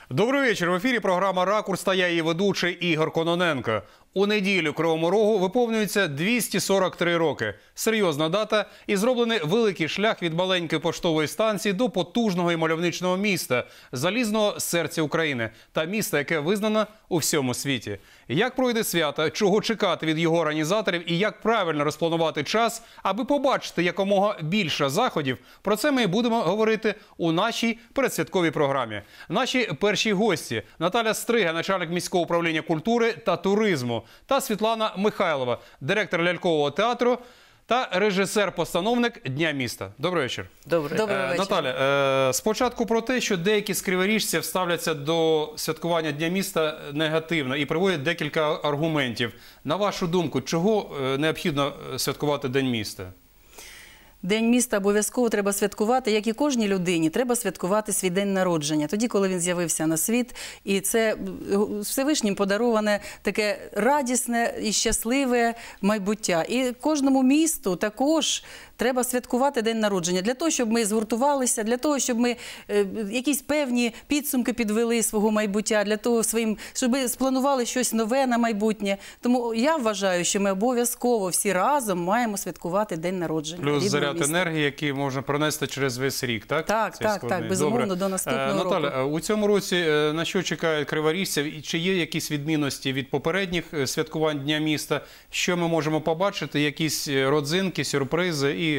Добрий вечір. В ефірі програма «Ракурс» та я її ведучий Ігор Кононенко. У неділю Кривому Рогу виповнюється 243 роки. Серйозна дата і зроблений великий шлях від маленької поштової станції до потужного і мальовничного міста, залізного серця України та міста, яке визнано у всьому світі. Як пройде свято, чого чекати від його організаторів і як правильно розпланувати час, аби побачити якомога більше заходів, про це ми і будемо говорити у нашій передсвятковій програмі. Наші перші гості – Наталя Стрига, начальник міського управління культури та туризму, та Світлана Михайлова, директор лялькового театру та режисер-постановник Дня міста. Добрий вечір. Добрий вечір. Наталя, спочатку про те, що деякі з криворіжців ставляться до святкування Дня міста негативно і приводять декілька аргументів. На вашу думку, чого необхідно святкувати День міста? День міста обов'язково треба святкувати, як і кожній людині, треба святкувати свій день народження, тоді, коли він з'явився на світ. І це Всевишнім подароване таке радісне і щасливе майбуття. І кожному місту також треба святкувати день народження, для того, щоб ми згуртувалися, для того, щоб ми якісь певні підсумки підвели свого майбуття, для того, щоб ми спланували щось нове на майбутнє. Тому я вважаю, що ми обов'язково всі разом маємо святкувати день народження. Плюс заряд енергії, який можна пронести через весь рік, так? Так, безумовно, до наступного року. Наталя, у цьому році на що чекають криворіжців? Чи є якісь відмінності від попередніх святкувань Дня міста? Що ми можемо побачити? Якісь родзинки, сюрпризи і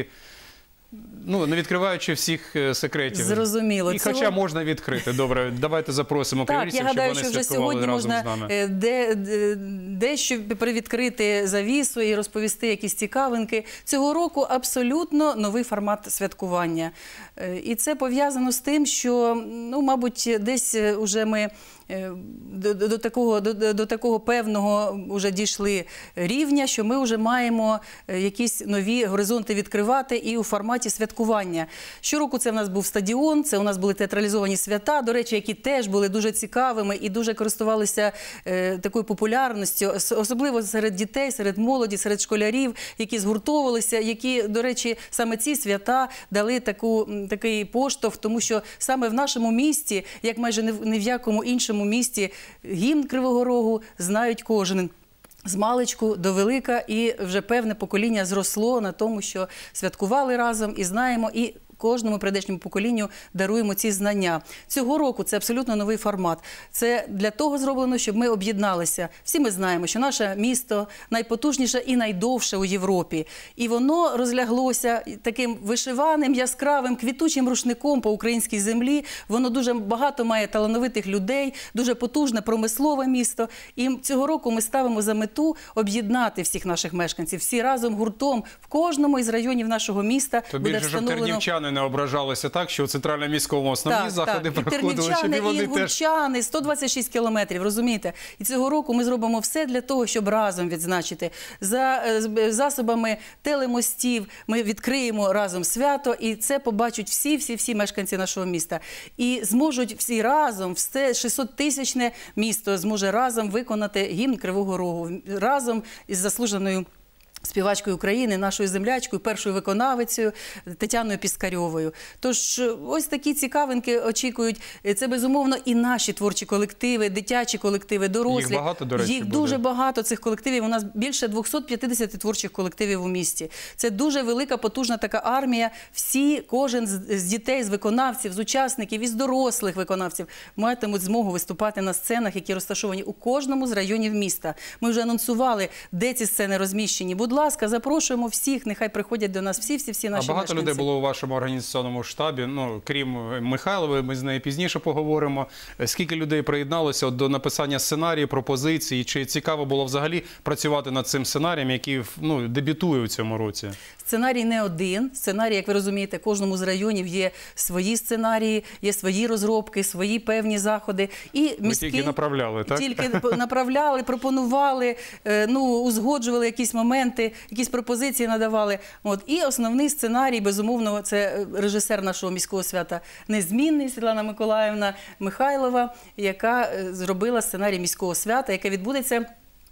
не відкриваючи всіх секретів. Зрозуміло. І хоча можна відкрити. Добре, давайте запросимо криворіжців, щоб вони святкували разом з нами. Я гадаю, що вже сьогодні можна дещо привідкрити завісу і розповісти якісь цікавинки. Цього року абсолютно новий формат святкування. І це пов'язано з тим, що, мабуть, десь уже ми до такого певного вже дійшли рівня, що ми вже маємо якісь нові горизонти відкривати і у форматі святкування. Щороку це в нас був стадіон, це у нас були театралізовані свята, до речі, які теж були дуже цікавими і дуже користувалися такою популярністю, особливо серед дітей, серед молоді, серед школярів, які згуртовувалися, які, до речі, саме ці свята дали такий поштовх, тому що саме в нашому місті, як майже ні в якому іншому місті, гімн Кривого Рогу знають кожен. З маличку до велика, і вже певне покоління зросло на тому, що святкували разом і знаємо, і кожному прийдешньому поколінню даруємо ці знання. Цього року це абсолютно новий формат. Це для того зроблено, щоб ми об'єдналися. Всі ми знаємо, що наше місто найпотужніше і найдовше у Європі. І воно розляглося таким вишиваним, яскравим, квітучим рушником по українській землі. Воно дуже багато має талановитих людей, дуже потужне промислове місто. І цього року ми ставимо за мету об'єднати всіх наших мешканців, всі разом гуртом в кожному із районів нашого міста буде встановлено. Не ображалися так, що у центральному міському основні заходи проходили, щоб і вони теж... І гурчани, 126 кілометрів, розумієте? І цього року ми зробимо все для того, щоб разом відзначити. За засобами телемостів ми відкриємо разом свято, і це побачать всі мешканці нашого міста. І зможуть всі разом, все 600-тисячне місто зможе разом виконати гімн Кривого Рогу, разом із заслуженою співачкою України, нашою землячкою, першою виконавицею Тетяною Піскарьовою. Тож ось такі цікавинки очікують. Це, безумовно, і наші творчі колективи, дитячі колективи, дорослі. Їх багато, до речі, Їх дуже багато, цих колективів. У нас більше 250 творчих колективів у місті. Це дуже велика, потужна така армія. Кожен з дітей, з виконавців, з учасників і з дорослих виконавців матимуть змогу виступати на сценах, які розташовані у кожному з районів міста. Ми вже анонсували, де ці сцени розміщені. Будь ласка, запрошуємо всіх, нехай приходять до нас всі наші мешканці. А багато людей було у вашому організаційному штабі, крім Михайлової, ми з нею пізніше поговоримо. Скільки людей приєдналося до написання сценарію, пропозицій? Чи цікаво було взагалі працювати над цим сценарієм, який дебютує у цьому році? Сценарій не один. Сценарій, як ви розумієте, кожному з районів є свої сценарії, є свої розробки, свої певні заходи. І міські... Ви тільки направляли, так? Тільки направляли, пропонували, узгоджували якісь моменти, якісь пропозиції надавали. І основний сценарій, безумовно, це режисер нашого міського свята незмінний Світлана Миколаївна Михайлова, яка зробила сценарій міського свята, яке відбудеться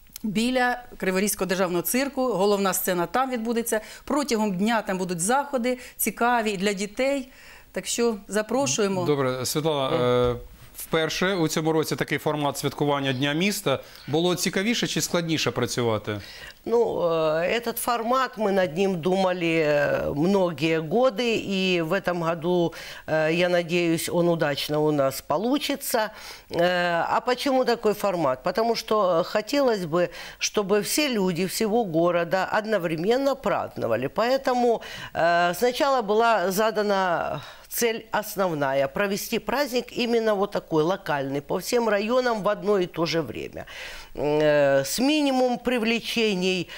біля Криворізького державного цирку. Головна сцена там відбудеться. Протягом дня там будуть заходи цікаві для дітей. Так що запрошуємо. Добре, Світлана, вперше у цьому році такий формат святкування Дня міста. Було цікавіше чи складніше працювати? Ну, этот формат, мы над ним думали многие годы, и в этом году, я надеюсь, он удачно у нас получится. А почему такой формат? Потому что хотелось бы, чтобы все люди всего города одновременно праздновали. Поэтому сначала была задана цель основная – провести праздник именно вот такой, локальный, по всем районам в одно и то же время. С минимумом привлечений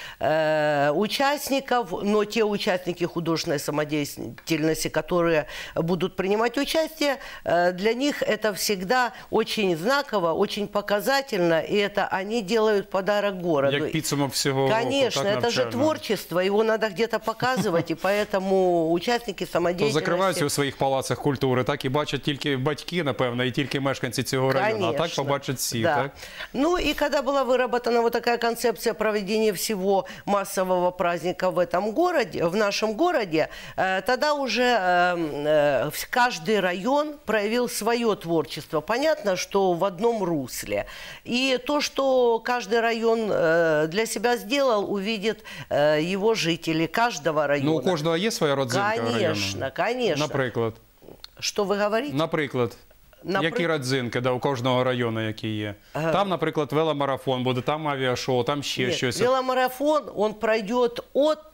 участников, но те участники художественной самодеятельности, которые будут принимать участие, для них это всегда очень знаково, очень показательно, и это они делают подарок городу. Як підсумок всього року, Конечно, так, это же навчально. творчество, его надо где-то показывать, и поэтому участники То самодеятельности... закриваються у своїх палацах культури, так, і бачать тільки батьки, напевно, і тільки мешканці цього району, а так Конечно, побачать всі, да. так? Ну и когда была выработана вот такая концепция проведения всего массового праздника в этом городе, в нашем городе, тогда уже каждый район проявил свое творчество. Понятно, что в одном русле. И то, что каждый район для себя сделал, увидят его жители каждого района. Ну, у кожного є своя родзинка району? Конечно, конечно. Наприклад? Что вы говорите? Наприклад. Які родзинки, да, у кожного району, які є? Там, наприклад, веломарафон буде, там авіашоу, там ще Нет, щось. веломарафон, он пройдет от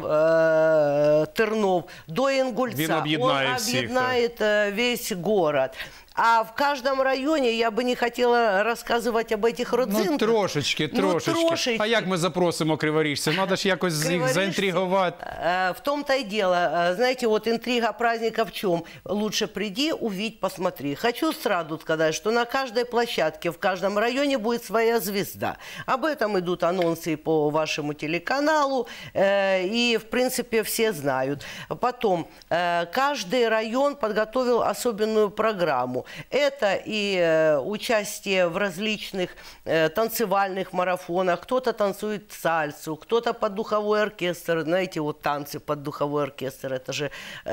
Тернов до Ингульца. Він об'єднає всіх, объединяет весь город. А в каждом районе я бы не хотела рассказывать об этих родзинках. Ну, трошечки. трошечки. А як ми запросимо криворіжців? Треба ж якось їх Криворіжці, заінтригувати. В том-то и дело. Знаете, вот интрига праздника в чем? Лучше приди, увидь, посмотри. Хочу сразу сказать, что на каждой площадке, в каждом районе будет своя звезда. Об этом идут анонсы по вашему телеканалу, и, в принципе, все знают. Потом, каждый район подготовил особенную программу. Это и участие в различных танцевальных марафонах. Кто-то танцует сальсу, кто-то под духовой оркестр. Знаете, вот танцы под духовой оркестр. Это же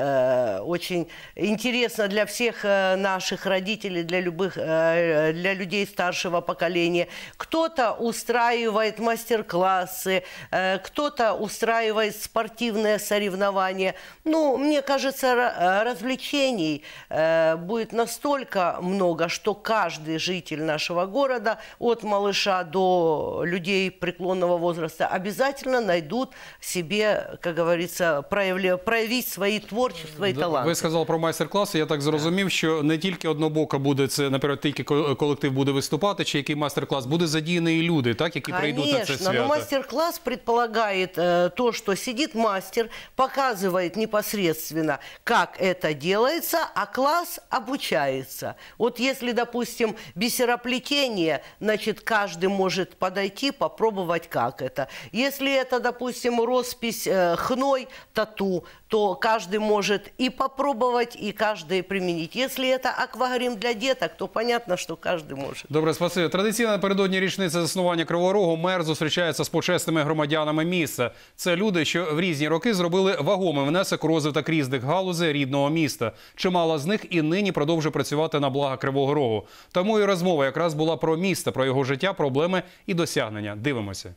очень интересно для всех наших родителей, для людей старшего поколения. Кто-то устраивает мастер-классы, кто-то устраивает спортивные соревнования. Ну, мне кажется, развлечений будет настолько много, что каждый житель нашего города, от малыша до людей преклонного возраста, обязательно найдут себе, как говорится, проявить свои творчества и таланты. Ви сказали про майстер-класи, я так зрозумів, що не тільки однобоко буде це, наприклад, тільки колектив буде виступати, чи який майстер-клас, буде задіяні і люди, так, які прийдуть на це Конечно, свято. но мастер-класс предполагает то, что сидит мастер, показывает непосредственно, как это делается, а класс обучается. Вот если, допустим, бисероплетение, значит, каждый может подойти, попробовать, как это. Если это, допустим, роспись хной, тату, то каждый может и попробовать, и каждый применить. Если это аквагрим для деток, то понятно, что каждый может. Добре, спасибі. Традиційно напередодні річниці заснування Кривого Рогу мер зустрічається з почесними громадянами міста. Це люди, що в різні роки зробили вагомий внесок у розвиток різних галузей рідного міста. Чимало з них і нині продовжує працювати на благо Кривого Рогу. Тому і розмова якраз була про місто, про його життя, проблеми і досягнення. Дивимося.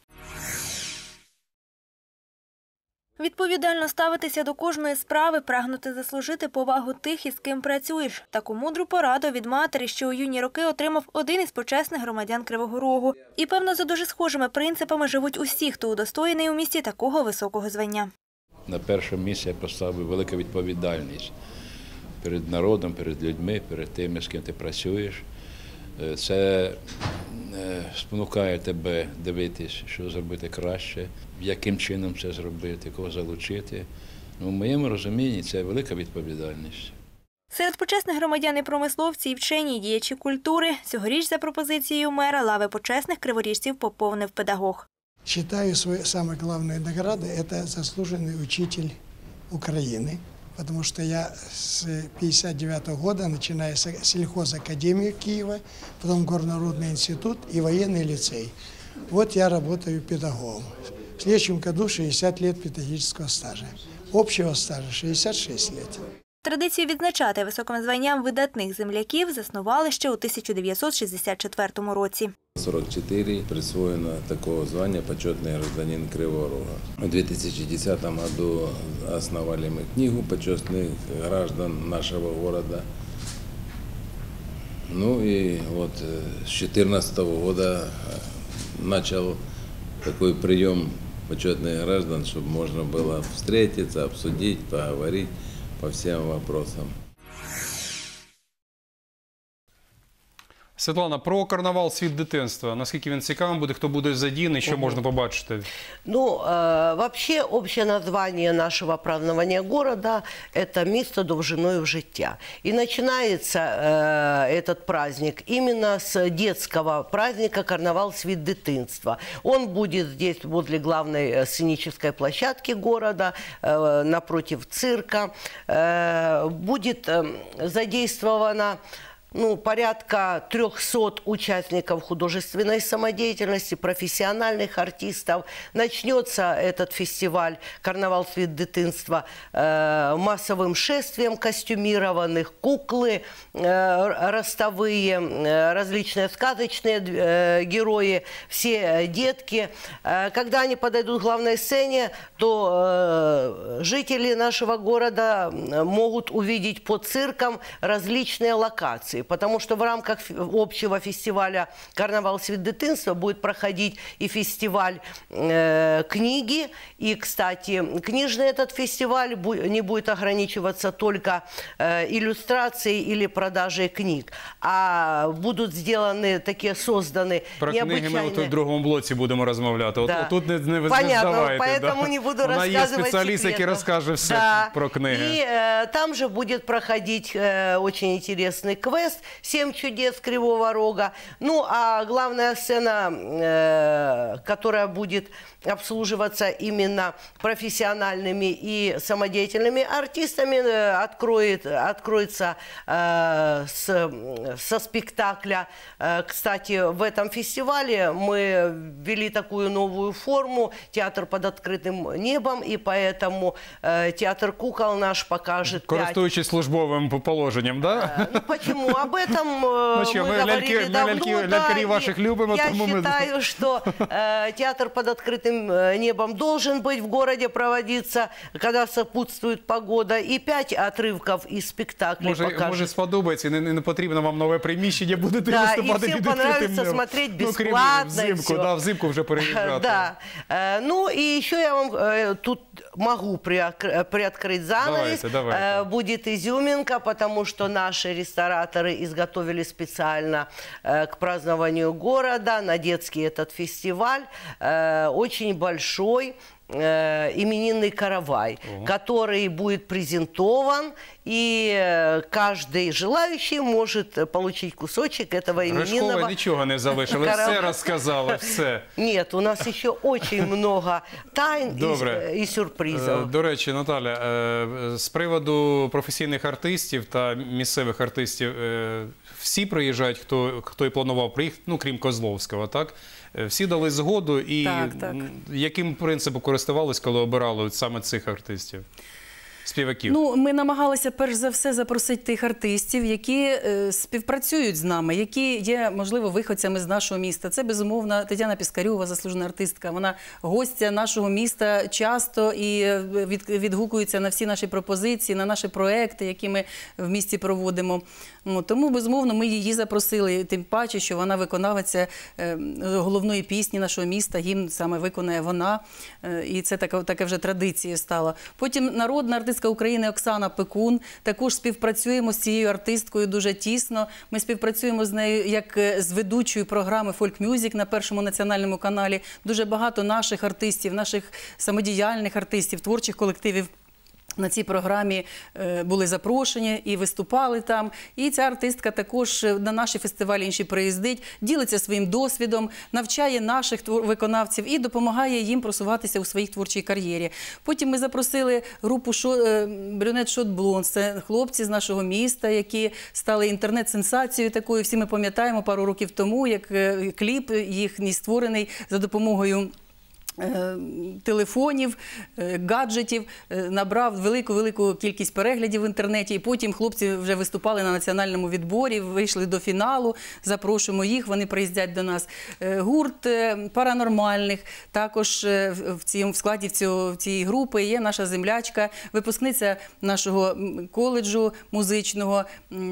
Відповідально ставитися до кожної справи, прагнути заслужити повагу тих, із ким працюєш. Таку мудру пораду від матері, що у юні роки отримав один із почесних громадян Кривого Рогу. І, певно, за дуже схожими принципами живуть усі, хто удостоєний у місті такого високого звання. На першому місці я поставив велику відповідальність перед народом, перед людьми, перед тими, з ким ти працюєш. Це спонукає тебе дивитись, що зробити краще, яким чином це зробити, кого залучити. Ну, в моєму розумінні це велика відповідальність. Серед почесних громадян і промисловці, і вчені, і діячі культури цьогоріч за пропозицією мера лави почесних криворіжців поповнив педагог. Считаю, самой главной наградой – это заслуженный учитель Украины. Потому что я с 1959 года, начиная с сельхозакадемии Киева, потом Горнорудный институт и военный лицей. Вот я работаю педагогом. В следующем году 60 лет педагогического стажа. Общего стажа 66 лет. Традицію відзначати високим званням видатних земляків заснували ще у 1964 році. 44 присвоено такого звания «Почетный гражданин Кривого Рога». В 2010 году основали мы книгу почетных граждан нашего города. Ну и вот с 2014 года начал такой прием почетных граждан, чтобы можно было встретиться, обсудить, поговорить по всем вопросам. Світлана, про карнавал «Світ дитинства». Наскільки він цікавим буде, хто буде задіяний, що можна побачити? Ну, вообще, общее название нашего празднования города – это «Место довжиною в життя». И начинается этот праздник именно с детского праздника «Карнавал Світ дитинства». Он будет здесь, возле главной сценической площадки города, напротив цирка. Будет задействовано порядка 300 участников художественной самодеятельности, профессиональных артистов. Начнется этот фестиваль «Карнавал Світ дитинства» массовым шествием костюмированных, куклы ростовые, различные сказочные герои, все детки. Когда они подойдут к главной сцене, то жители нашего города могут увидеть под цирком различные локации. Потому что в рамках общего фестиваля «Карнавал Світ дитинства» будет проходить и фестиваль книги. И, кстати, книжный этот фестиваль не будет ограничиваться только иллюстрацией или продажей книг, а будут сделаны такие созданы про необычайные... книги ми в другому блоці будемо розмовляти. Да. Тут не Понятно, здавайте. поэтому не буду Вона є рассказывать спеціаліст, який секретов. розкаже все про книги. И там же будет проходить очень интересный квест «7 чудес Кривого Рога». Ну, а главная сцена, которая будет обслуживаться именно профессиональными и самодеятельными артистами, откроется со спектакля. Кстати, в этом фестивале мы ввели такую новую форму – театр под открытым небом, и поэтому театр кукол наш покажет 5... Користуючись службовим положенням, да? Ну, почему? Об этом мы говорили давно. Лялькарі ваших любимо, я тому считаю, что театр под открытым небом должен быть в городе проводиться, когда сопутствует погода. И 5 отрывков из спектакля покажет. Може сподобається, не потрібно вам нове приміщення, будете Да, виступати и під всем відкритим понравится небом. смотреть Ну, бесплатно. взимку, да, взимку вже переїжджати. Да. Ну и еще я вам тут могу приоткрыть занавес. Давайте. Будет изюминка, потому что наши рестораторы изготовили специально к празднованию города на детский этот фестиваль очень большой именинный каравай, который будет презентован, и каждый желающий может получить кусочек этого именинного Рожкова нічого не залишили, каравая. все розказали, все. Нет, у нас еще очень много тайн и сюрпризов. До речі, Наталя, з приводу професійних артистів та місцевих артистів, всі приїжджають, хто і планував приїхати, ну, крім Козловського, так? Всі дали згоду, і Так. яким принципом користувались, коли обирали саме цих артистів? Співаків. Ну, ми намагалися перш за все запросити тих артистів, які співпрацюють з нами, які є, можливо, виходцями з нашого міста. Це, безумовно, Тетяна Піскарьова, заслужена артистка. Вона гостя нашого міста часто і відгукується на всі наші пропозиції, на наші проекти, які ми в місті проводимо. Тому, безумовно, ми її запросили, тим паче, що вона виконавиця головної пісні нашого міста, гімн саме виконає вона, і це така вже традиція стала. Потім народна артистка України Оксана Пекун, також співпрацюємо з цією артисткою дуже тісно. Ми співпрацюємо з нею як з ведучою програми «Folk Music» на Першому національному каналі. Дуже багато наших артистів, наших самодіяльних артистів, творчих колективів на цій програмі були запрошені і виступали там. І ця артистка також на наші фестивалі інші приїздить, ділиться своїм досвідом, навчає наших виконавців і допомагає їм просуватися у своїй творчій кар'єрі. Потім ми запросили групу «Брюнет Шот Блонд». Це хлопці з нашого міста, які стали інтернет-сенсацією такою. Всі ми пам'ятаємо пару років тому, як кліп їхній створений за допомогою телефонів, гаджетів, набрав велику кількість переглядів в інтернеті, і потім хлопці вже виступали на національному відборі, вийшли до фіналу, запрошуємо їх, вони приїздять до нас. Гурт паранормальних, також в складі цієї групи є наша землячка, випускниця нашого коледжу музичного,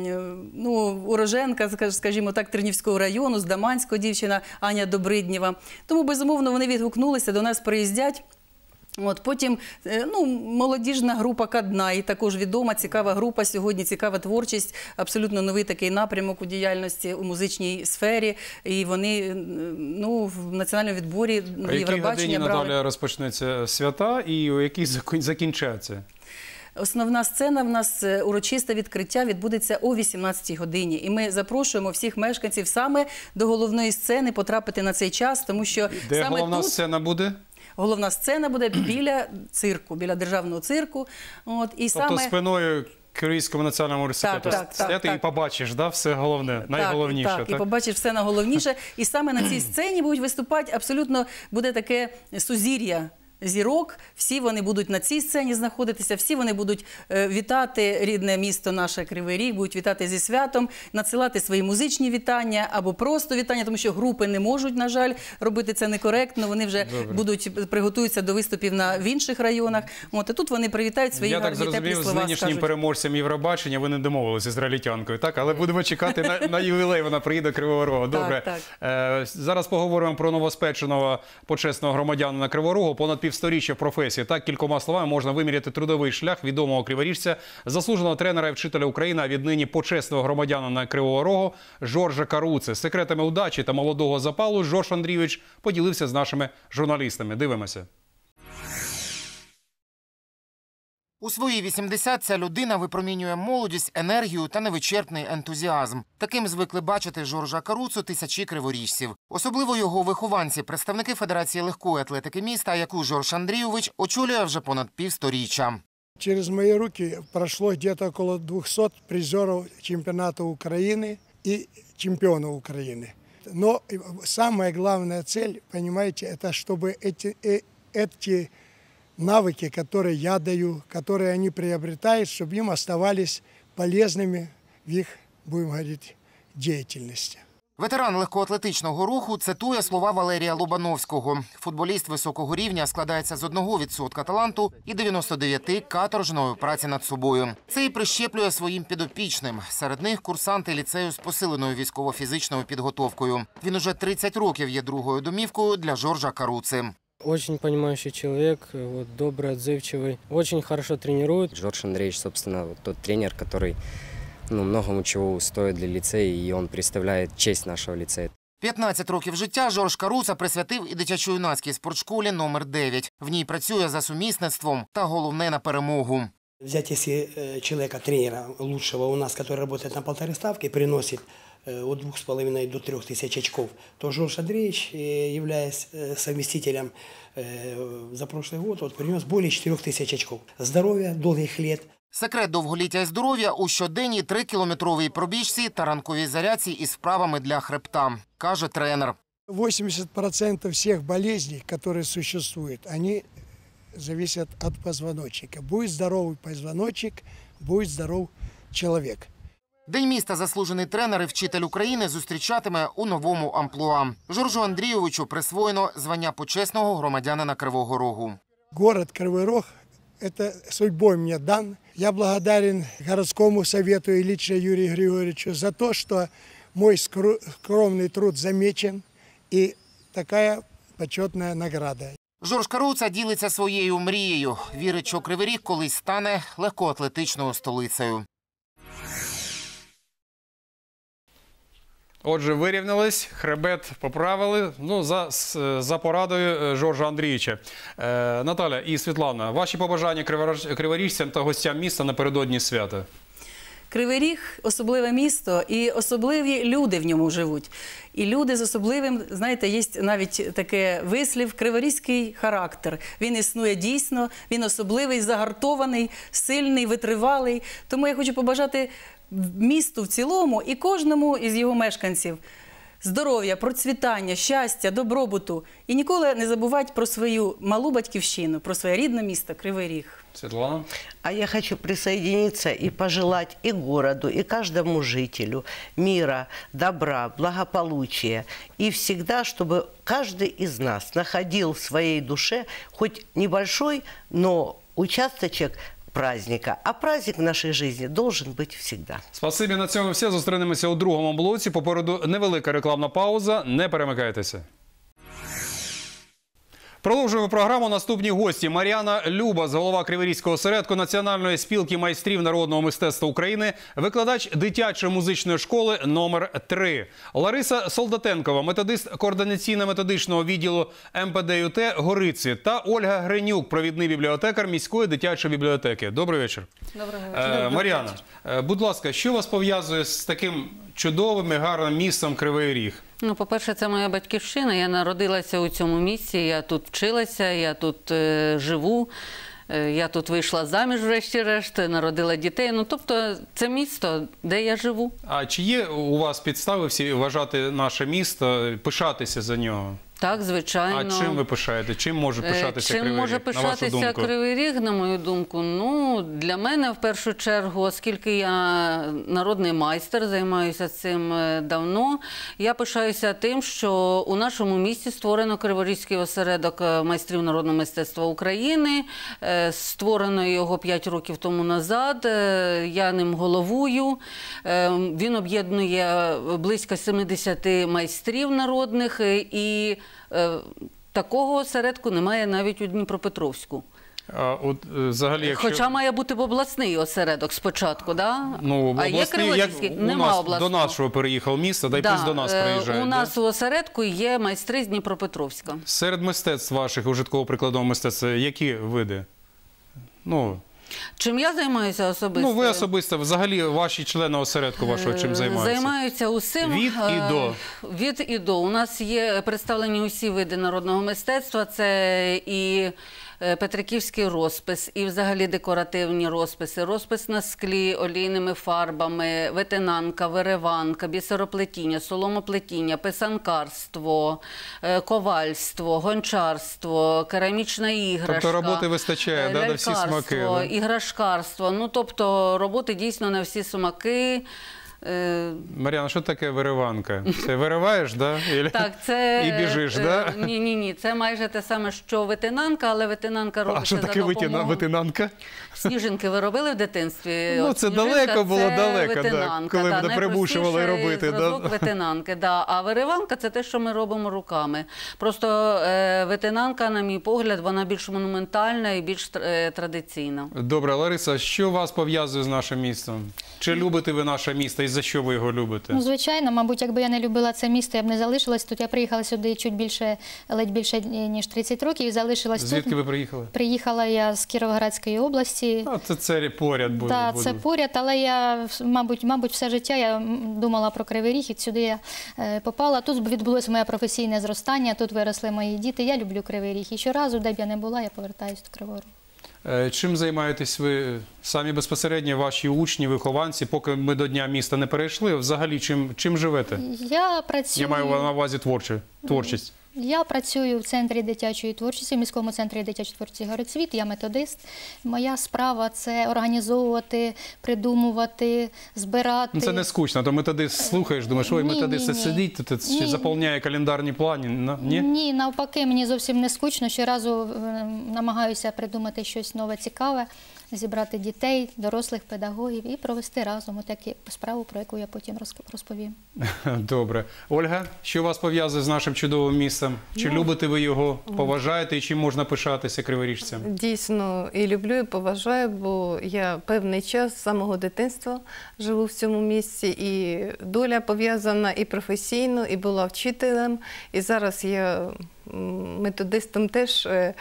уроженка, скажімо так, Тернівського району, з Даманського дівчина Аня Добриднєва. Тому, безумовно, вони відгукнулися, до нас приїздять. Потім молодіжна група «К-2», і також відома, цікава група сьогодні, цікава творчість, абсолютно новий такий напрямок у діяльності у музичній сфері. І вони в національному відборі Євробачення брали. А якій годині, Наталя, розпочнеться свята і у якій закінчаться? Основна сцена в нас, урочисте відкриття, відбудеться о 18-й годині. І ми запрошуємо всіх мешканців саме до головної сцени потрапити на цей час, тому що Де саме головна тут сцена буде? Головна сцена буде біля цирку, біля державного цирку. Тобто спиною Київському національному університету стояти і побачиш, все головне, найголовніше. Так, і побачиш все найголовніше. І саме на цій сцені будуть виступати, абсолютно буде таке сузір'я зірок, всі вони будуть на цій сцені знаходитися, всі вони будуть вітати рідне місто наше Кривий Ріг, будуть вітати зі святом, надсилати свої музичні вітання або просто вітання, тому що групи не можуть, на жаль, робити це некоректно, вони вже приготуються до виступів в інших районах. І тут вони привітають свої гарні теплі слова. Я так зрозумів, з нинішнім переможцем Євробачення ви не домовилися з ізраїльтянкою, так? Але будемо чекати на ювілей, вона приїде до Кривого Рогу. Добре. Зараз поговоримо про новоспеченого почесного громадянина Кривого Рогу. Понад півсторіччя в професії. Так, кількома словами можна виміряти трудовий шлях відомого криворіжця, заслуженого тренера і вчителя України, а віднині почесного громадянина Кривого Рогу Жоржа Каруци. Секретами удачі та молодого запалу Жорж Андрійович поділився з нашими журналістами. Дивимося. У свої 80 ця людина випромінює молодість, енергію та невичерпний ентузіазм. Таким звикли бачити Жоржа Каруцу тисячі криворіжців. Особливо його вихованці, представники Федерації легкої атлетики міста, яку Жорж Андрійович очолює вже понад півсторіччя. Через мои руки прошло где-то около 200 призеров чемпионата Украины и чемпионов Украины. Но самая главная цель, понимаете, это чтобы эти навыки, которые я даю, которые они приобретают, чтобы им оставались полезными в их, будем говорить, деятельности. Ветеран легкоатлетичного руху цитує слова Валерія Лобановського. Футболіст високого рівня складається з 1% таланту і 99% каторжної праці над собою. Це і прищеплює своїм підопічним. Серед них курсанти ліцею з посиленою військово-фізичною підготовкою. Він уже 30 років є другою домівкою для Жоржа Каруци. Очень понимающий человек, добрый, отзывчивый, очень хорошо тренирует. Жорж Андреевич, собственно, тот тренер, который многому чего стоит для лицея, и он представляет честь нашего лицея. 15 років життя Жорж Каруца присвятив і дитячо-юнацькій спортшколі номер 9. В ній працює за сумісництвом та головне на перемогу. Взять, если человека, тренера лучшего у нас, который работает на 1,5 ставки, приносит от 2,5 до 3 тысяч очков, то Жорж Андреевич, являясь совместителем за прошлый год, принес более 4 тысяч очков. Здоровья, долгих лет. Секрет довголіття і здоров'я у щоденній 3-кілометровій пробіжці та ранковій зарядці із вправами для хребта, каже тренер. 80% всех болезней, которые существуют, они зависят от позвоночника. Будет здоровый позвоночник, будет здоров человек. День міста заслужений тренер і вчитель України зустрічатиме у новому амплуа. Жоржу Андрійовичу присвоєно звання почесного громадянина Кривого Рогу. Город Кривой Рог – это судьбой мне дан. Я благодарен городскому совету и лично Юрию Григорьевичу за то, что мой скромный труд замечен и такая почетная награда. Жорж Каруца ділиться своєю мрією. Вірить, що Кривий Ріг колись стане легкоатлетичною столицею. Отже, вирівнялись, хребет поправили, за порадою Жоржа Андрійовича. Наталя і Світлана, ваші побажання криворіжцям та гостям міста напередодні свята? Кривий Ріг – особливе місто, і особливі люди в ньому живуть. І люди з особливим, знаєте, є навіть таке вислів – криворізький характер. Він існує дійсно, він особливий, загартований, сильний, витривалий. Тому я хочу побажати місту в цілому і кожному із його мешканців здоров'я, процвітання, щастя, добробуту. І ніколи не забувати про свою малу батьківщину, про своє рідне місто Кривий Ріг. Світлана? А я хочу присоединиться и пожелать и городу, и каждому жителю мира, добра, благополучия. И всегда, чтобы каждый из нас находил в своей душе хоть небольшой, но участочек праздника. А праздник в нашей жизни должен быть всегда. Спасибі, на цьому все. Зустрінемося у другому блоці. Попереду невелика рекламна пауза. Не перемикайтеся. Продовжуємо програму. Наступні гості. Мар'яна Любас, голова Криворізького осередку Національної спілки майстрів народного мистецтва України, викладач дитячої музичної школи номер 3. Лариса Солдатенкова, методист координаційно-методичного відділу МПД-ЮТ Гориці. Та Ольга Гринюк, провідний бібліотекар міської дитячої бібліотеки. Добрий вечір. Доброго вечора. Мар'яна, будь ласка, що вас пов'язує з таким чудовим і гарним містом Кривий Ріг? Ну, по-перше, це моя батьківщина. Я народилася у цьому місці, я тут вчилася, я тут живу, я тут вийшла заміж врешті-решт, народила дітей. Ну, тобто, це місто, де я живу. А чи є у вас підстави всі вважати наше місто, пишатися за нього? Так, звичайно. А чим ви пишаєте? Чим може пишатися Кривий Ріг, Чим може пишатися Кривий Ріг, на мою думку? Ну, для мене, в першу чергу, оскільки я народний майстер, займаюся цим давно, я пишаюся тим, що у нашому місті створено Криворізький осередок майстрів народного мистецтва України. Створено його 5 років тому назад. Я ним головую. Він об'єднує близько 70 майстрів народних і такого осередку немає навіть у Дніпропетровську. Хоча має бути обласний осередок спочатку, да? Ну, а є Криворізький? Нема обласного. До нашого переїхав місто, дай плюс до нас приїжджають. У нас у осередку є майстри з Дніпропетровська. Серед мистецтв ваших, ужитково-прикладного мистецтва, які види? Чим я займаюся особисто? Ну, ви особисто, взагалі, ваші члени осередку вашого чим займаються? Займаються усім. Від і до? Від і до. У нас є представлені усі види народного мистецтва. Це і петриківський розпис, і взагалі декоративні розписи, розпис на склі олійними фарбами, ветенанка, виреванка, бісероплетіння, соломоплетіння, писанкарство, ковальство, гончарство, керамічна іграшка. Тобто роботи вистачає, да, на всі смаки? Іграшкарство. Ну, тобто роботи дійсно на всі смаки. Мар'яна, що таке вириванка? Це вириваєш, да? Так, це... І біжиш, да? Ні. Це майже те саме, що ветенанка, але ветенанка робиться за допомогою... А що таке ветенанка? Сніжинки ви робили в дитинстві? Ну, це далеко було, далеко, ветенанка, коли мене примушували робити. Зразок ветенанки, да. А вириванка – це те, що ми робимо руками. Просто ветенанка, на мій погляд, вона більш монументальна і більш традиційна. Добре, Лариса, що вас пов'язує з нашим містом? Чи любите ви наше місто? За що ви його любите? Ну, звичайно, мабуть, якби я не любила це місто, я б не залишилась тут. Я приїхала сюди ледь більше, ніж 30 років і залишилась тут. Звідки ви приїхали? Приїхала я з Кіровоградської області. Це поряд буде. Так, це поряд, але я, мабуть, все життя я думала про Кривий Ріг, і сюди я попала. Тут відбулося моє професійне зростання, тут виросли мої діти. Я люблю Кривий Ріг. І щоразу, де б я не була, я повертаюся до Кривого Рогу. Чим займаєтесь ви самі безпосередньо, ваші учні, вихованці, поки ми до Дня міста не перейшли? Взагалі, чим живете? Я маю на увазі творчість. Я працюю в Центрі дитячої творчості, в міському центрі дитячої творчості «Горицвіт», я методист. Моя справа – це організовувати, придумувати, збирати. Ну, це не скучно, то методист слухаєш, думаєш, ой, методист сидить, тут заповняє календарні плани, ні? Ні, навпаки, мені зовсім не скучно, щоразу намагаюся придумати щось нове, цікаве, зібрати дітей, дорослих, педагогів і провести разом таку справу, про яку я потім розповім. Добре. Ольга, що вас пов'язує з нашим чудовим містом? Чи любите ви його, поважаєте і чим можна пишатися криворіжцям? Дійсно, і люблю, і поважаю, бо я певний час з самого дитинства живу в цьому місці, і доля пов'язана і професійно, і була вчителем, і зараз я методистом теж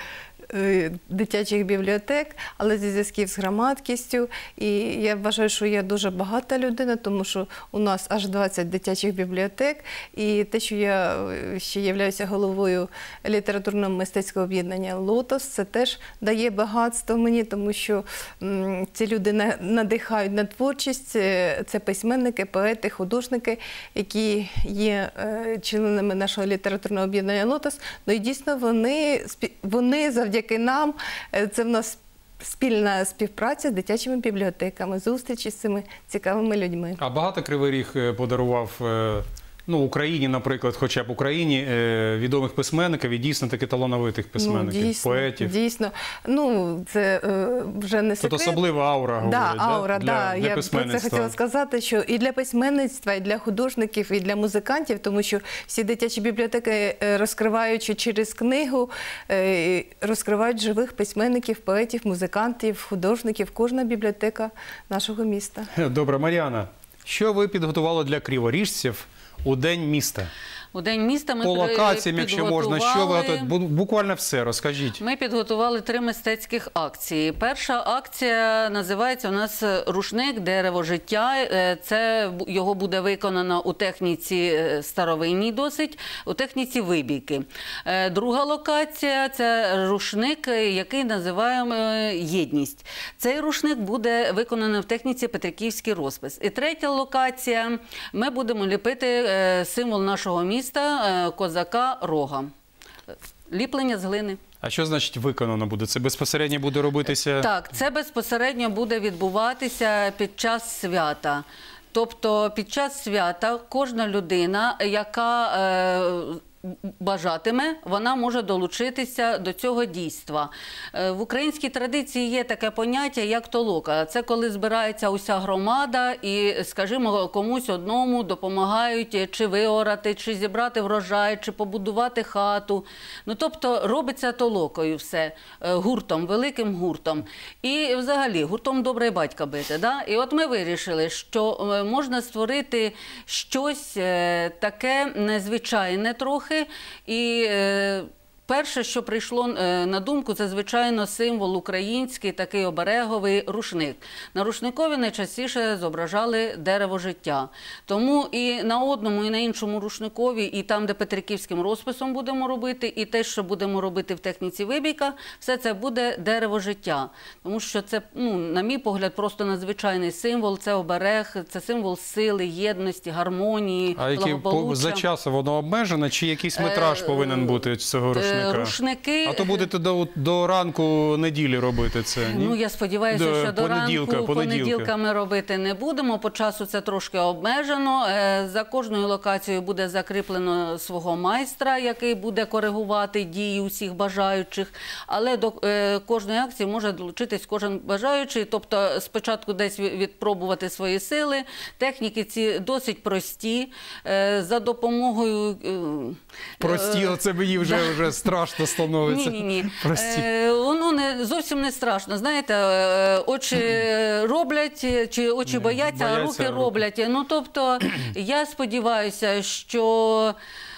дитячих бібліотек, але зі зв'язків з громадськістю. І я вважаю, що я дуже багата людина, тому що у нас аж 20 дитячих бібліотек. І те, що я ще являюся головою літературно-мистецького об'єднання «Лотос», це теж дає багатство мені, тому що ці люди надихають на творчість. Це письменники, поети, художники, які є членами нашого літературного об'єднання «Лотос». Ну і дійсно вони завдяки нам, це в нас спільна співпраця з дитячими бібліотеками, зустрічі з цими цікавими людьми. А багато Кривий Ріг подарував Україні, наприклад, хоча б Україні, відомих письменників і дійсно таки талановитих письменників, поетів? Дійсно. Це вже не секрет. Тут особлива аура, говорять, для я про письменництва. це хотіла сказати, що і для письменництва, і для художників, і для музикантів, тому що всі дитячі бібліотеки, розкриваючи через книгу, розкривають живих письменників, поетів, музикантів, художників, кожна бібліотека нашого міста. Добре, Мар'яна, що ви підготували для криворіжців у День міста? У День міста ми по локаціям, якщо можна, що ви готуєте? Буквально все, розкажіть. Ми підготували 3 мистецьких акції. Перша акція називається у нас «Рушник. Дерево життя». Його буде виконано у техніці старовинній досить, у техніці вибійки. Друга локація – це рушник, який називаємо «Єдність». Цей рушник буде виконаний в техніці Петриківський розпис. І третя локація – ми будемо ліпити символ нашого міста, козака Рога. Ліплення з глини. А що значить виконано буде? Це безпосередньо буде робитися? Так, це безпосередньо буде відбуватися під час свята. Тобто під час свята кожна людина, яка бажатиме, вона може долучитися до цього дійства. В українській традиції є таке поняття, як толока. Це коли збирається уся громада і, скажімо, комусь одному допомагають чи виорати, чи зібрати врожай, чи побудувати хату. Тобто робиться толокою все, гуртом, великим гуртом. І взагалі, гуртом добре батька бити. Да? І от ми вирішили, що можна створити щось таке незвичайне трохи. І перше, що прийшло на думку, це, звичайно, символ український, такий обереговий рушник. На рушникові найчастіше зображали дерево життя. Тому і на одному, і на іншому рушникові, і там, де петриківським розписом будемо робити, і те, що будемо робити в техніці вибійка, все це буде дерево життя. Тому що це, на мій погляд, просто надзвичайний символ, це оберег, це символ сили, єдності, гармонії, благополуччя. За часом воно обмежено, чи якийсь метраж повинен бути цього рушника? Рушники... А то будете до ранку неділі робити це? Ні? Я сподіваюся, що до ранку понеділками робити не будемо. По часу це трошки обмежено. За кожною локацією буде закріплено свого майстра, який буде коригувати дії усіх бажаючих. Але до кожної акції може долучитись кожен бажаючий. Тобто спочатку десь відпробувати свої сили. Техніки ці досить прості. За допомогою... Прості, це мені вже страшно становиться. Ні. Воно зовсім не страшно. Знаєте, очі роблять, чи очі бояться, а руки роблять. Тобто, я сподіваюся, що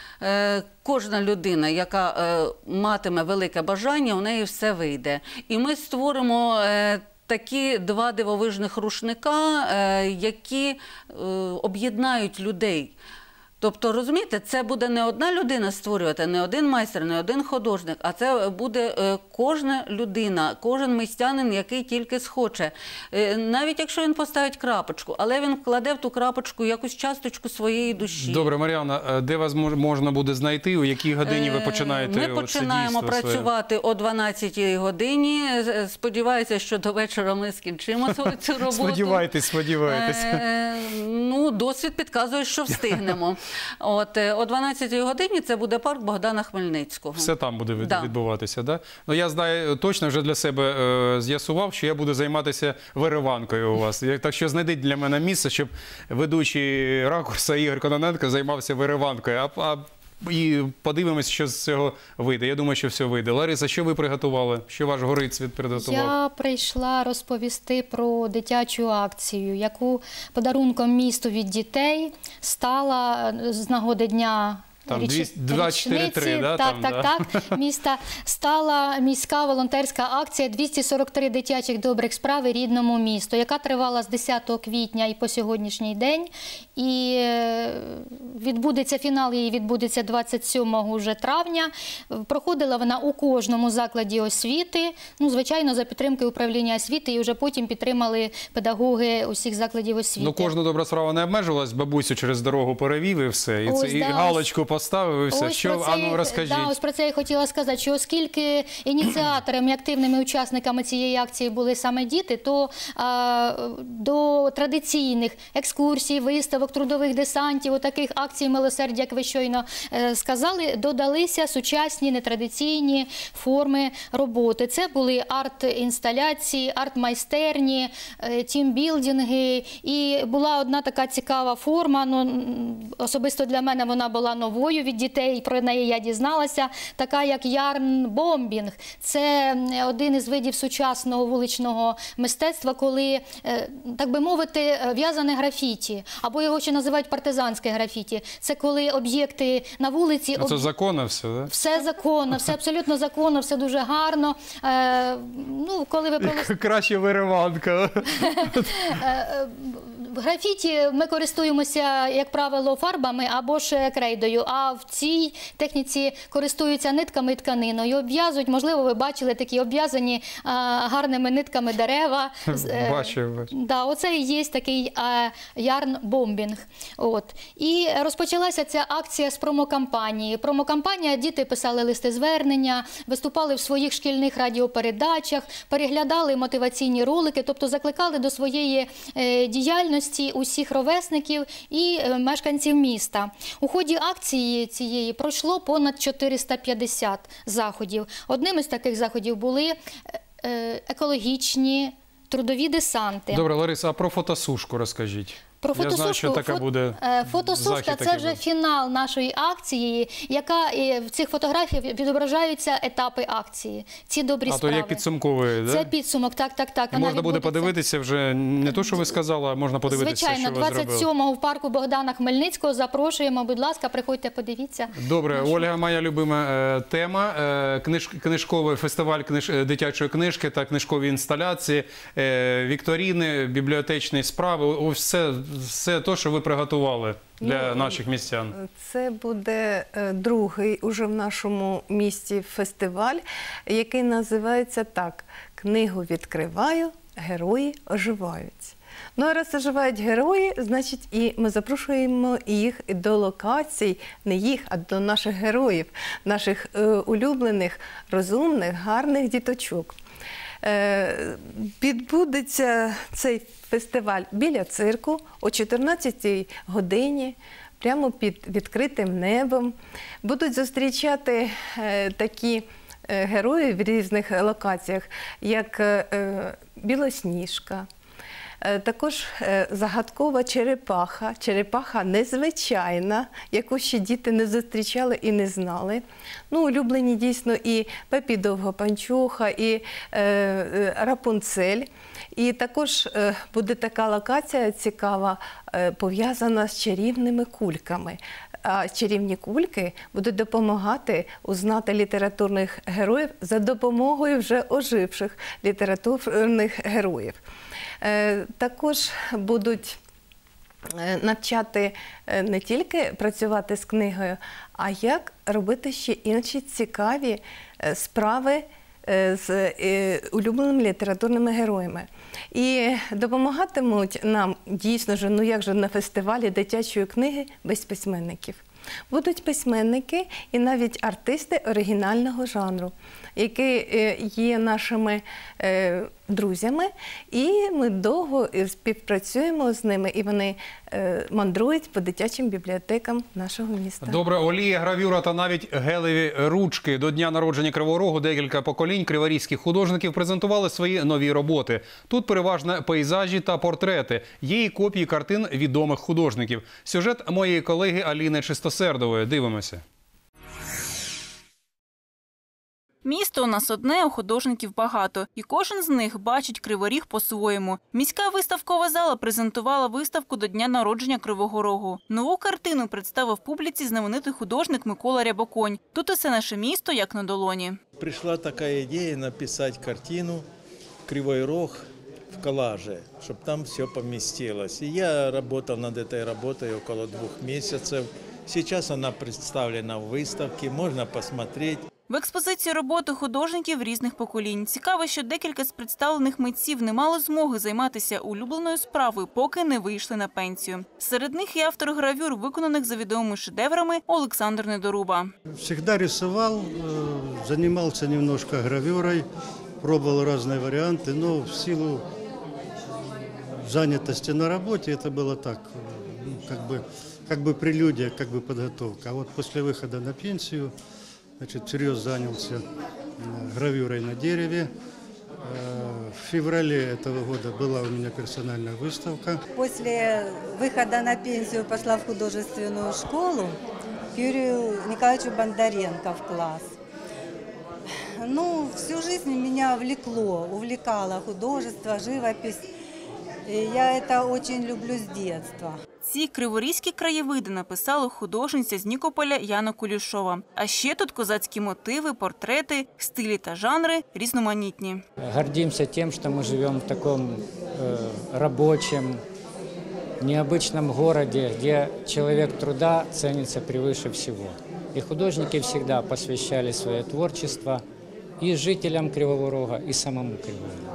кожна людина, яка матиме велике бажання, у неї все вийде. І ми створимо такі 2 дивовижних рушника, які об'єднають людей. Тобто, розумієте, це буде не одна людина створювати, не один майстер, не один художник, а це буде кожна людина, кожен містянин, який тільки схоче. Навіть якщо він поставить крапочку, але він вкладе в ту крапочку якусь часточку своєї душі. Добре, Мар'яна, де вас можна буде знайти, у якій годині ви починаєте це дійство? Ми починаємо працювати о 12-й годині. Сподіваюся, що до вечора ми скінчимо цю роботу. Сподівайтесь. Досвід підказує, що встигнемо. О 12-й годині це буде парк Богдана Хмельницького. Все там буде відбуватися, так? Я знаю, точно вже для себе з'ясував, що я буду займатися вириванкою у вас. Так що знайдіть для мене місце, щоб ведучий «Ракурса» Ігор Кононенко займався вириванкою. І подивимось, що з цього вийде. Я думаю, що все вийде. Лариса, що ви приготували? Що ваш горицвіт підготував? Я прийшла розповісти про дитячу акцію, яку подарунком місту від дітей стала з нагоди Дня Там 2-4-3, да? Так. Міста стала міська волонтерська акція «243 дитячих добрих справи рідному місту», яка тривала з 10 квітня і по сьогоднішній день. І відбудеться фінал, її відбудеться 27 уже травня. Проходила вона у кожному закладі освіти, ну, звичайно, за підтримки управління освіти, і вже потім підтримали педагоги усіх закладів освіти. Ну, кожна добра справа не обмежувалась, бабусю через дорогу перевів і все. І галочку поставив, і все. Що, ану, розкажіть. Ось про це я хотіла сказати, що оскільки ініціаторами, активними учасниками цієї акції були саме діти, то до традиційних екскурсій, виставок, трудових десантів, таких акцій милосердя, як ви щойно сказали, додалися сучасні нетрадиційні форми роботи. Це були арт-інсталяції, арт-майстерні, тімбілдинги. І була одна така цікава форма, ну, особисто для мене вона була новою від дітей, про неї я дізналася, така як ярн-бомбінг. Це один із видів сучасного вуличного мистецтва, коли, так би мовити, в'язане графіті, або його ще називають партизанське графіті. Це коли об'єкти на вулиці... Це законно все, так? Все законно, все абсолютно законно, все дуже гарно. Ну, коли ви... Краще вириванка. В графіті ми користуємося, як правило, фарбами або ж крейдою, а в цій техніці користуються нитками і тканиною. Обв'язують, можливо, ви бачили такі обв'язані гарними нитками дерева. Бачив. Да, оце і є такий ярн-бомбінг. І розпочалася ця акція з промокампанії. Промокампанія, діти писали листи звернення, виступали в своїх шкільних радіопередачах, переглядали мотиваційні ролики, тобто закликали до своєї діяльності усіх ровесників і мешканців міста. У ході акції цієї пройшло понад 450 заходів. Одним із таких заходів були екологічні трудові десанти. Добре, Лариса, а про фотосушку розкажіть. Про фотосушку. Я знаю, що така буде фотосушка – це вже фінал нашої акції, яка в цих фотографіях відображаються етапи акції. Ці добрі справи. А то як підсумковує, так? Це підсумок, так. І можна буде подивитися вже, не то, що ви сказали, а можна подивитися, звичайно, що ви зробили. Звичайно, 27-го в парку Богдана Хмельницького запрошуємо, будь ласка, приходьте, подивіться. Добре, Ольга, моя любима тема, книжковий фестиваль дитячої книжки та книжкові інсталяції, вікторини, бібліотечні справи, все те, що ви приготували для наших містян. Це буде другий уже в нашому місті фестиваль, який називається так: «Книгу відкриваю, герої оживають». Ну, а раз оживають герої, значить, і ми запрошуємо їх до локацій, не їх, а до наших героїв, наших улюблених, розумних, гарних діточок. Відбудеться цей фестиваль біля цирку о 14-й годині, прямо під відкритим небом. Будуть зустрічати такі герої в різних локаціях, як Білосніжка, також загадкова черепаха, черепаха незвичайна, яку ще діти не зустрічали і не знали. Ну, улюблені дійсно і Пепі Довгопанчуха, і Рапунцель. І також буде така локація цікава, пов'язана з чарівними кульками. А чарівні кульки будуть допомагати узнати літературних героїв за допомогою вже оживших літературних героїв. Також будуть навчати не тільки працювати з книгою, а як робити ще інші цікаві справи з улюбленими літературними героями. І допомагатимуть нам дійсно ж, ну як же на фестивалі дитячої книги без письменників. Будуть письменники і навіть артисти оригінального жанру, які є нашими друзями, і ми довго співпрацюємо з ними, і вони мандрують по дитячим бібліотекам нашого міста. Добре, олія, гравюра та навіть гелеві ручки. До дня народження Кривого Рогу декілька поколінь криворізьких художників презентували свої нові роботи. Тут переважно пейзажі та портрети. Є і копії картин відомих художників. Сюжет моєї колеги Аліни Чистосердової. Дивимося. Місто у нас одне, у художників багато. І кожен з них бачить Кривий Ріг по-своєму. Міська виставкова зала презентувала виставку до дня народження Кривого Рогу. Нову картину представив публіці знаменитий художник Микола Рябоконь. Тут усе наше місто як на долоні. Пришла такая идея написать картину «Кривой Рог» в коллаже, чтобы там все поместилось. И я работал над этой работой около 2 месяцев. Сейчас она представлена в выставке, можно посмотреть. В експозиції роботи художників різних поколінь. Цікаво, що декілька з представлених митців не мали змоги займатися улюбленою справою, поки не вийшли на пенсію. Серед них і автор гравюр, виконаних за відомими шедеврами, Олександр Недоруба. Всегда рисовал, занимался немножко гравюрой, пробовал разные варианты, но в силу занятости на работе это было так, как бы прелюдия, как бы подготовка. А вот после выхода на пенсию, значит, всерьез занялся гравюрой на дереве. В феврале этого года была у меня персональная выставка. После выхода на пенсию пошла в художественную школу к Юрию Николаевичу Бондаренко в класс. Ну, всю жизнь меня увлекало художество, живопись. И я это очень люблю с детства. Ці криворізькі краєвиди написала художниця з Нікополя Яна Кулішова. А ще тут козацькі мотиви, портрети, стилі та жанри різноманітні. Гордимся тем, что мы живем в таком рабочем, необычном городе, где человек труда ценится превыше всего. И художники всегда посвящали свое творчество и жителям Кривого Рога, и самому Кривому Рогу.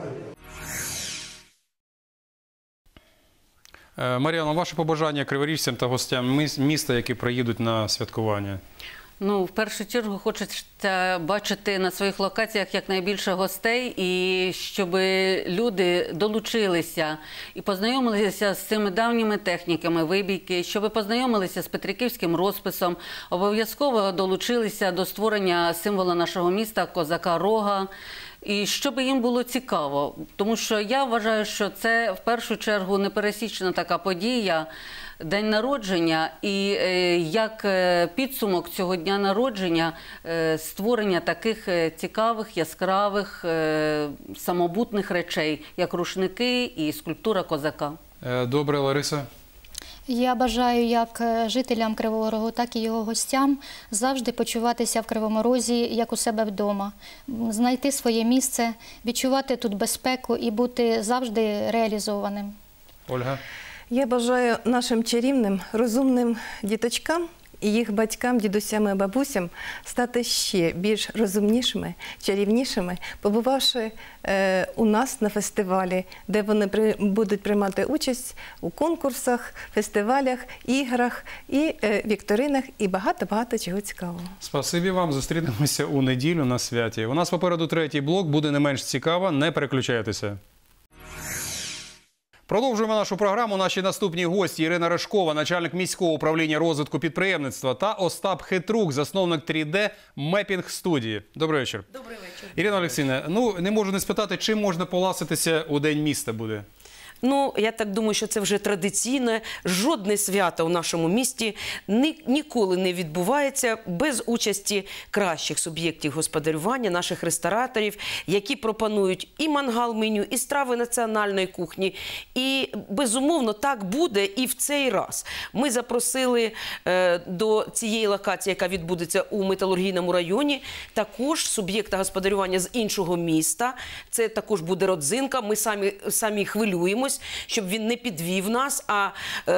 Мар'яна, ваше побажання криворіжцям та гостям міста, які приїдуть на святкування? Ну, в першу чергу хочеться бачити на своїх локаціях якнайбільше гостей і щоб люди долучилися і познайомилися з цими давніми техніками вибійки, щоб познайомилися з петриківським розписом, обов'язково долучилися до створення символа нашого міста – козака Рога. І щоб їм було цікаво, тому що я вважаю, що це в першу чергу непересічна така подія, день народження, і як підсумок цього дня народження створення таких цікавих, яскравих, самобутних речей, як рушники і скульптура козака. Добре, Лариса. Я бажаю як жителям Кривого Рогу, так і його гостям завжди почуватися в Кривому Розі, як у себе вдома. Знайти своє місце, відчувати тут безпеку і бути завжди реалізованим. Ольга? Я бажаю нашим чарівним, розумним діточкам і їх батькам, дідусям і бабусям стати ще більш розумнішими, чарівнішими, побувавши у нас на фестивалі, де вони будуть приймати участь у конкурсах, фестивалях, іграх і вікторинах і багато-багато чого цікавого. Спасибі вам. Зустрінемося у неділю на святі. У нас попереду третій блок, буде не менш цікаво, не переключайтеся. Продовжуємо нашу програму. Наші наступні гості – Ірина Ришкова, начальник міського управління розвитку підприємництва, та Остап Хитрук, засновник 3D Мепінг студії. Добрий вечір. Добрий вечір. Ірина Олексійовна, ну не можу не спитати, чим можна поласитися у День міста буде? Ну, я так думаю, що це вже традиційне. Жодне свято у нашому місті ніколи не відбувається без участі кращих суб'єктів господарювання, наших рестораторів, які пропонують і мангал-меню, і страви національної кухні. І, безумовно, так буде і в цей раз. Ми запросили до цієї локації, яка відбудеться у Металургійному районі, також суб'єкта господарювання з іншого міста. Це також буде родзинка. Ми самі хвилюємось, щоб він не підвів нас, а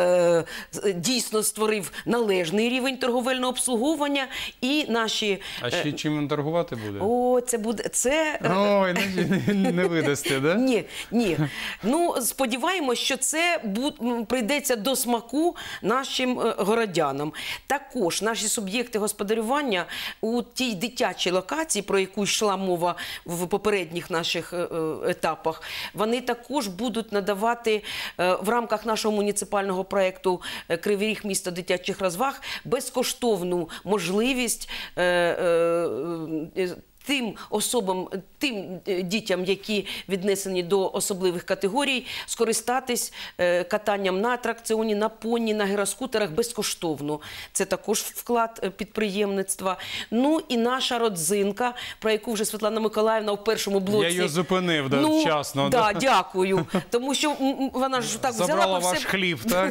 дійсно створив належний рівень торговельного обслуговування і наші... А ще чим він торгувати буде? О, це буде... Це... Ой, не видасте, да? Ні. Ну, сподіваємось, що це прийдеться до смаку нашим городянам. Також наші суб'єкти господарювання у тій дитячій локації, про яку йшла мова в попередніх наших етапах, вони також будуть надавати в рамках нашого муніципального проєкту «Кривий Ріг. Місто дитячих розваг» безкоштовну можливість тим особам, тим дітям, які віднесені до особливих категорій, скористатись катанням на атракціоні, на поні, на гіроскутерах безкоштовно. Це також вклад підприємництва. Ну і наша родзинка, про яку вже Світлана Миколаївна в першому блоці... Я її зупинив вчасно. Да, дякую. Тому що вона ж так взяла... Забрала ваш хліб, так?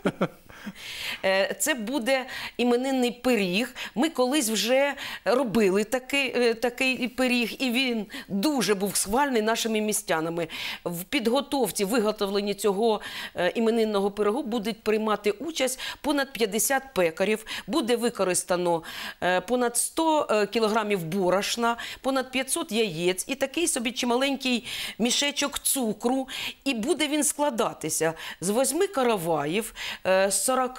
Це буде іменинний пиріг. Ми колись вже робили такий пиріг, і він дуже був схвальний нашими містянами. В підготовці, виготовленні цього іменинного пирогу будуть приймати участь понад 50 пекарів. Буде використано понад 100 кілограмів борошна, понад 500 яєць і такий собі чималенький мішечок цукру. І буде він складатися з 8 караваїв, 40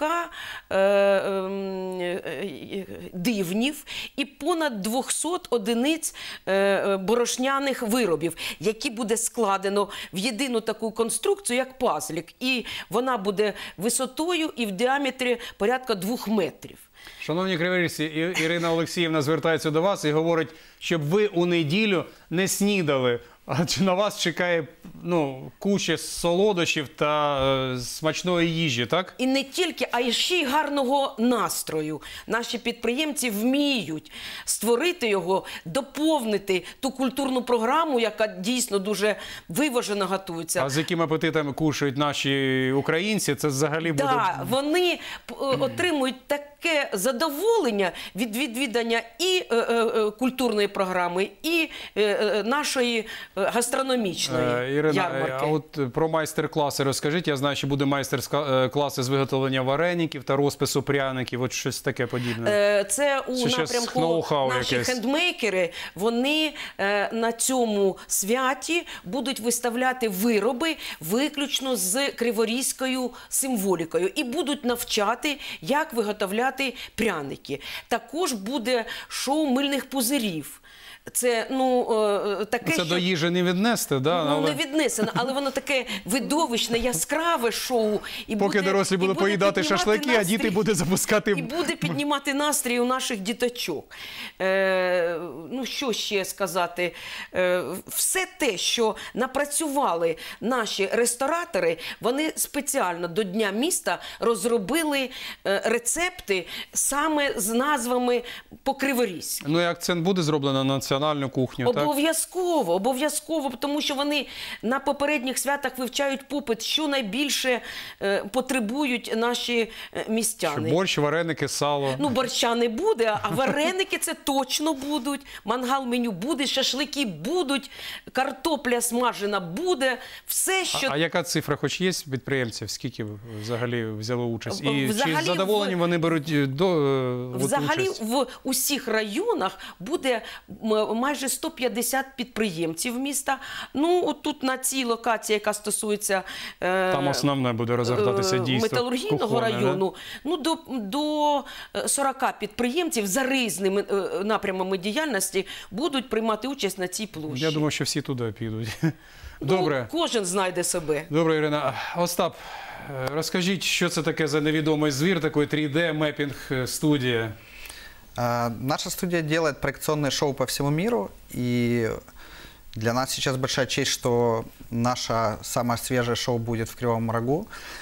дивнів і понад 200 одиниць борошняних виробів, які буде складено в єдину таку конструкцію, як пазлик. І вона буде висотою і в діаметрі порядка 2 метрів. Шановні криворіжці, Ірина Олексіївна звертається до вас і говорить, щоб ви у неділю не снідали. Адже на вас чекає куча солодощів та смачної їжі, так? І не тільки, а й ще й гарного настрою. Наші підприємці вміють створити його, доповнити ту культурну програму, яка дійсно дуже виважено готується. А з яким апетитом кушають наші українці, це взагалі буде... Так, вони отримують таке задоволення від відвідання і культурної програми, і нашої гастрономічної Ірина, ярмарки. а от про майстер-класи розкажіть. Я знаю, що буде майстер-класи з виготовлення вареників та розпису пряників, от щось таке подібне. Це у напрямку наші хендмейкери, вони на цьому святі будуть виставляти вироби виключно з криворізькою символікою і будуть навчати, як виготовляти пряники. Також буде шоу мильних пузирів. Це, таке, це до їжі не віднести, да? Не віднесено, але воно таке видовищне, яскраве шоу. Поки дорослі будуть поїдати шашлики, а діти будуть запускати... І буде піднімати настрій у наших діточок. Що ще сказати? Все те, що напрацювали наші ресторатори, вони спеціально до Дня міста розробили рецепти саме з назвами по-криворізьки. Ну і акцент буде зроблено на національну кухню, так? Обов'язково, обов'язково, тому що вони на попередніх святах вивчають попит, що найбільше потребують наші містяни. Борщ, вареники, сало. Борща не буде, а вареники це точно будуть, мангал-меню буде, шашлики будуть, картопля смажена буде, все, що... А яка цифра хоч є підприємців? Скільки взагалі взяли участь? І взагалі, чи з задоволенням вони беруть взагалі участь? в усіх районах буде майже 150 підприємців міста. Тут на цій локації, яка стосується там основне буде розгортатися дійство металургійного району, до 40 підприємців за різними напрямами діяльності будуть приймати участь на цій площі. Я думаю, що всі туди підуть. Добре. Кожен знайде себе. Добре, Ірина. Остап, розкажіть, що це таке за невідомий звір, такий 3D-меппінг-студія? Наша студия делает проекционные шоу по всему миру, и для нас сейчас большая честь, что наше самое свежее шоу будет в Кривом Рогу.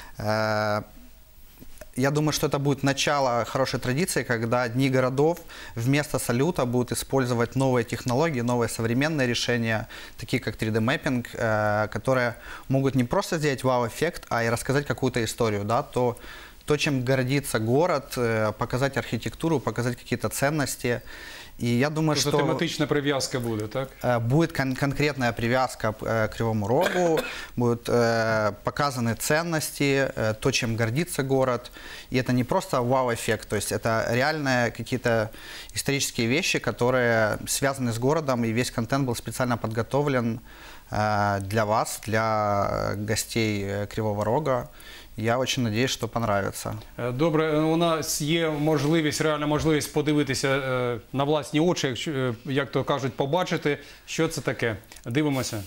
Я думаю, что это будет начало хорошей традиции, когда Дни городов вместо салюта будут использовать новые технологии, новые современные решения, такие как 3D-мэппинг, которые могут не просто сделать вау-эффект, а и рассказать какую-то историю, да, то, чем гордится город, показать архитектуру, показать какие-то ценности. И я думаю, что... тематичная привязка будет, так? Будет конкретная привязка к Кривому Рогу, будут показаны ценности, то, чем гордится город. И это не просто вау-эффект, то есть это реальные какие-то исторические вещи, которые связаны с городом, и весь контент был специально подготовлен для вас, для гостей Кривого Рога. Я очень надеюсь, что понравится. Добре, у нас є можливість, реальна можливість подивитися на власні очі, як то кажуть, побачити, що це таке. Дивимося.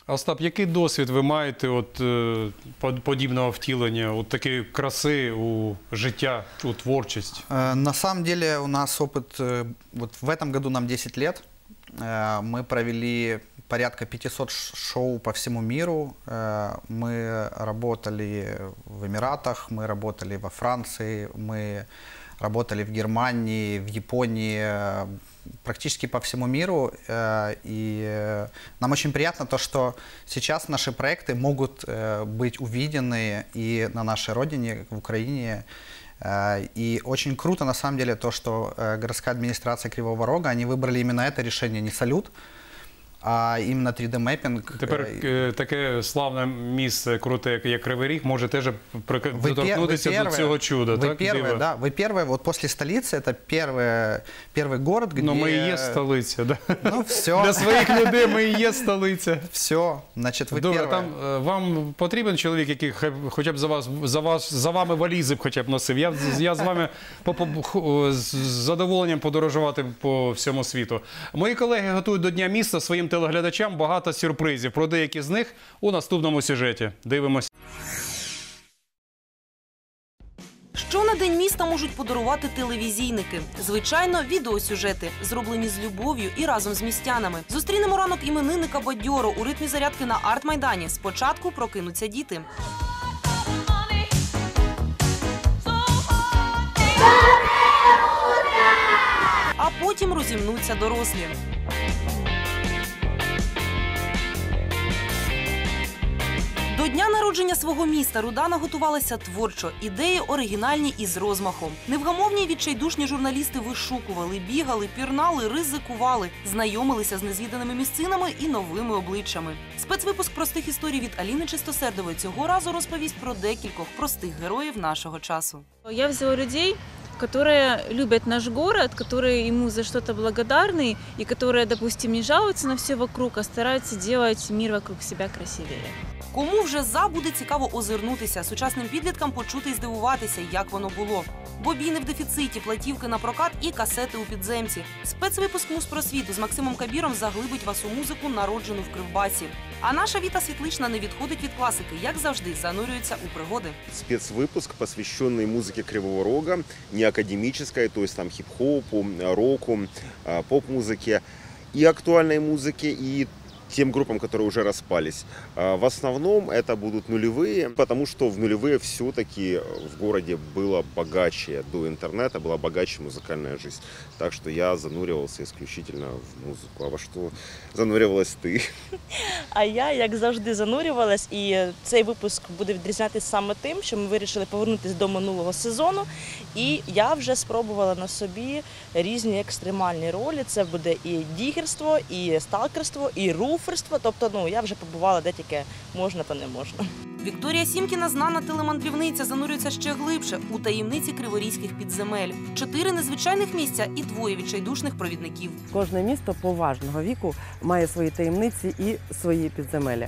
Остап, який досвід ви маєте от, подібного втілення, от такої краси у життя, у творчість? На самом деле у нас опыт, вот в этом году нам 10 лет. Мы провели порядка 500 шоу по всему миру. Мы работали в Эмиратах, мы работали во Франции, мы работали в Германии, в Японии, практически по всему миру. И нам очень приятно то, что сейчас наши проекты могут быть увидены и на нашей родине, в Украине. И очень круто, на самом деле, то, что городская администрация Кривого Рога, они выбрали именно это решение, не салют, а іменно 3D-мепінг. Тепер таке славне місце, круте, як Кривий Ріг, може теж доторкнутися до цього чуда, так? Вы первый, вот после столицы, это первый город, где... Но мы и есть столиця, да? Ну, все. Для своїх людей ми і є столиця. Все, значить, ви добре, первый. Там вам потрібен чоловік, який хоча б за вами валізи б хоча б носив? Я з вами з задоволенням подорожувати по всьому світу. Мої колеги готують до Дня міста своїм телеглядачам багато сюрпризів. Про деякі з них у наступному сюжеті. Дивимось. Що на День міста можуть подарувати телевізійники? Звичайно, відеосюжети, зроблені з любов'ю і разом з містянами. Зустрінемо ранок іменинника бадьоро у ритмі зарядки на арт-майдані. Спочатку прокинуться діти. А потім розімнуться дорослі. До дня народження свого міста Рудана готувалася творчо, ідеї оригінальні і з розмахом. Невгамовні й відчайдушні журналісти вишукували, бігали, пірнали, ризикували, знайомилися з незвіданими місцинами і новими обличчями. Спецвипуск простих історій від Аліни Чистосердової цього разу розповість про декількох простих героїв нашого часу. Я взяла людей, которые любят наш город, которые ему за что-то благодарны и которые, допустим, не жалуются на все вокруг, а стараются делать мир вокруг себя красивее. Кому вже за, буде цікаво озирнутися, сучасним підліткам почути і здивуватися, як воно було. Бобіни в дефіциті, платівки на прокат і касети у підземці. Спецвипуск «Музпросвіту» з Максимом Кабіром заглибить вас у музику, народжену в Кривбасі. А наша Віта Світлична не відходить від класики, як завжди, занурюється у пригоди. Спецвыпуск, посвященный музыке Кривого Рога, не академической, то есть там хип-хопу, року, поп-музыке, и актуальной музыке, и тем группам, которые уже распались. В основном это будут нулевые, потому что в нулевые все-таки в городе было богаче, до интернета была богаче музыкальная жизнь. Так что я зануривался исключительно в музыку. А во что занурювалась ти? А я, як завжди, занурювалась, і цей випуск буде відрізнятися саме тим, що ми вирішили повернутися до минулого сезону, і я вже спробувала на собі різні екстремальні ролі. Це буде і дігерство, і сталкерство, і руферство, тобто, я вже побувала де тільки можна, то не можна. Вікторія Сімкіна, знана телемандрівниця, занурюється ще глибше у таємниці криворізьких підземель. 4 незвичайних місця і 2 відчайдушних провідників. Кожне місто поважного віку має свої таємниці і свої підземелля.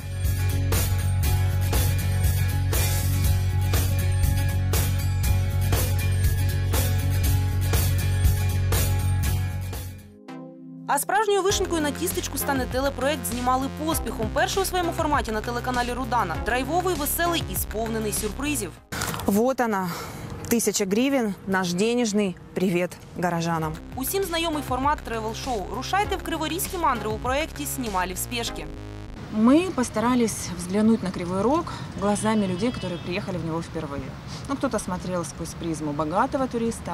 А справжньою вишенькою на тістечку стане телепроект «Знімали поспіхом». Перший у своєму форматі на телеканалі «Рудана». Драйвовий, веселий і сповнений сюрпризів. Вот она, 1000 гривен, наш денежный привет горожанам. Усім знайомий формат тревел-шоу. Рушайте в криворізькі мандри у проєкті «Знімали в спешке». Мы постарались взглянуть на Кривой Рог глазами людей, которые приехали в него впервые. Кто-то смотрел сквозь призму богатого туриста,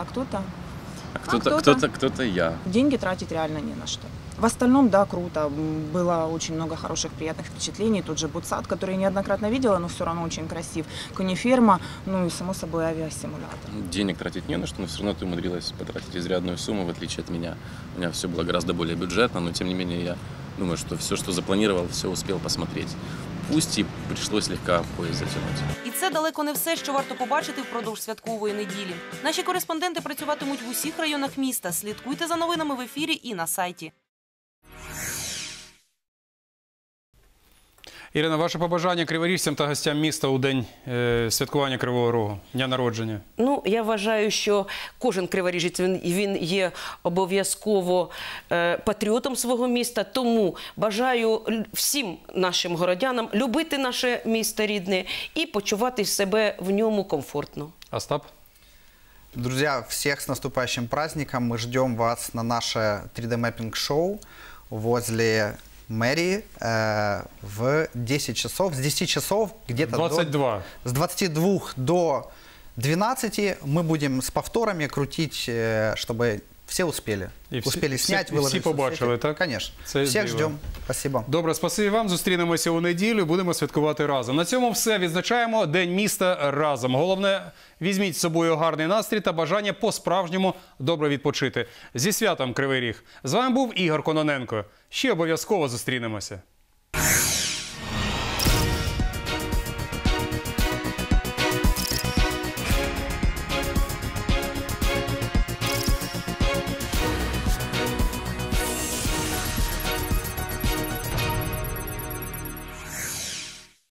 а кто-то я. Деньги тратить реально не на что. В остальном, да, круто. Было очень много хороших, приятных впечатлений. Тот же Будсад, который я неоднократно видела, но все равно очень красив. Кониферма, и, само собой, авиасимулятор. Денег тратить не на что, но все равно ты умудрилась потратить изрядную сумму, в отличие от меня. У меня все было гораздо более бюджетно, но, тем не менее, я думаю, что все, что запланировал, все успел посмотреть. Пусть і прийшлось слегка поїзд затягнути. І це далеко не все, що варто побачити впродовж святкової неділі. Наші кореспонденти працюватимуть в усіх районах міста. Слідкуйте за новинами в ефірі і на сайті. Ірина, ваше побажання криворіжцям та гостям міста у день святкування Кривого Рогу, дня народження? Ну, я вважаю, що кожен криворіжець, він є обов'язково патріотом свого міста, тому бажаю всім нашим городянам любити наше місто рідне і почувати себе в ньому комфортно. Остап? Друзья, всех с наступающим праздником. Мы ждем вас на наше 3D-мэппинг-шоу возле мэрии в 10 часов. С 10 часов где-то 22. С 22 до 12 мы будем с повторами крутить, чтобы все успели. Успели снять, выложить. Всі побачили, так? Конечно. Це всіх диво. ждем. Спасибо. Добре, спасибі вам. Зустрінемося у неділю, будемо святкувати разом. На цьому все. Відзначаємо День міста разом. Головне, візьміть з собою гарний настрій та бажання по-справжньому добре відпочити. Зі святом, Кривий Ріг. З вами був Ігор Кононенко. Ще обов'язково зустрінемося.